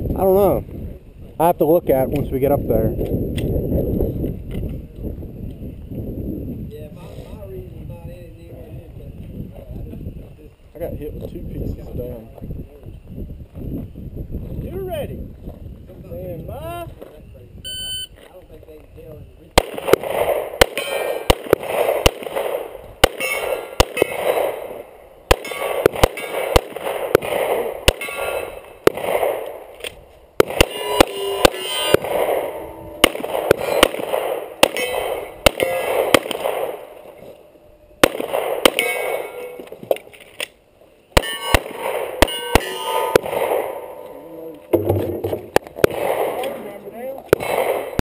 I don't know. I have to look at it once we get up there. Yeah, my reason's not any different. I got hit with 2 pieces of down.